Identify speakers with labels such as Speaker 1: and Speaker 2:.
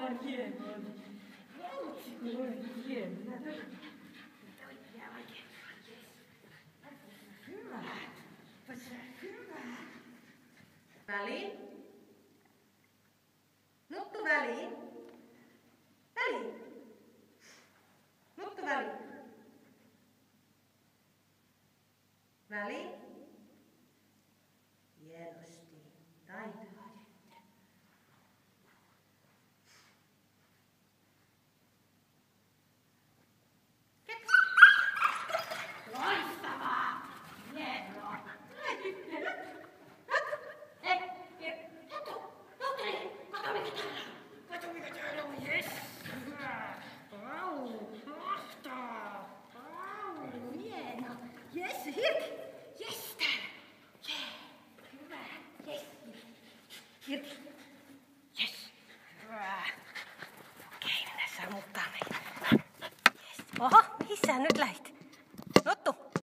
Speaker 1: on hienoa. Hienoa. Hyvä. Hyvä. Väliin. Nuttu väliin. Väliin. Nuttu väliin. Väliin. Hienosti. Taitavaa. Loistavaa! Hienoa! Kato mikä täällä on! Jes! Pau! Mahtavaa! Pau! Hieno! Jes! Hirki! Jes! Täällä! Jee! Hyvä! Jes! Hirki! Jes! Hyvä! Okei, mennään sammuttaa meitä. Jes! Oho, mihin sä nyt lähit?